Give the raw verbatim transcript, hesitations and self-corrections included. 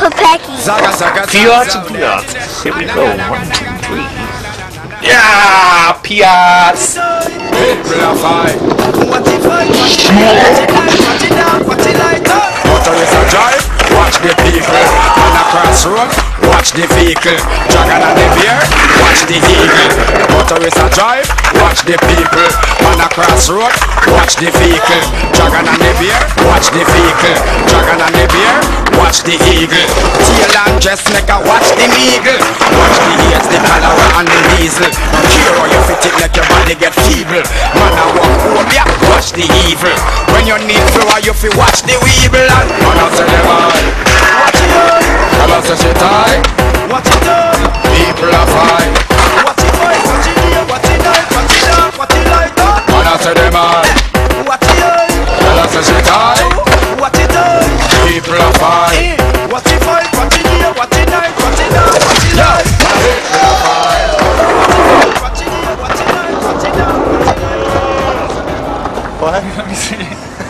Papa Pecky. Fiat and Piat. Here we go. One, two, three. Yeah, Piats. Motorists are drive, watch the people. On a crossroad, watch the vehicle. Dragon and the bear, watch the eagle. Motorists are drive, watch the people. On a crossroad, watch the vehicle. Dragon and the bear, watch the vehicle. Dragon and the bear, watch the eagle. Tail and dressmaker, watch the eagle. Watch the ears, the cholera and the diesel. Here how you fit it, make your body get feeble. Man a walk home, yeah, watch the evil. When you need flour, you fi watch the weevil. And man a say them all, watch it all. Tell us say she tie, watch it all. People are fine, watch it all. Watch it here, watch it all, watch it all, watch it like that. Man a say them all, watch it all. Tell us say she tie, watch it all. People are fine, watch it all, watch it here, watch it all, watch it all, watch it like. People are fine, watch it here, watch it all, watch it all. What? Let me see.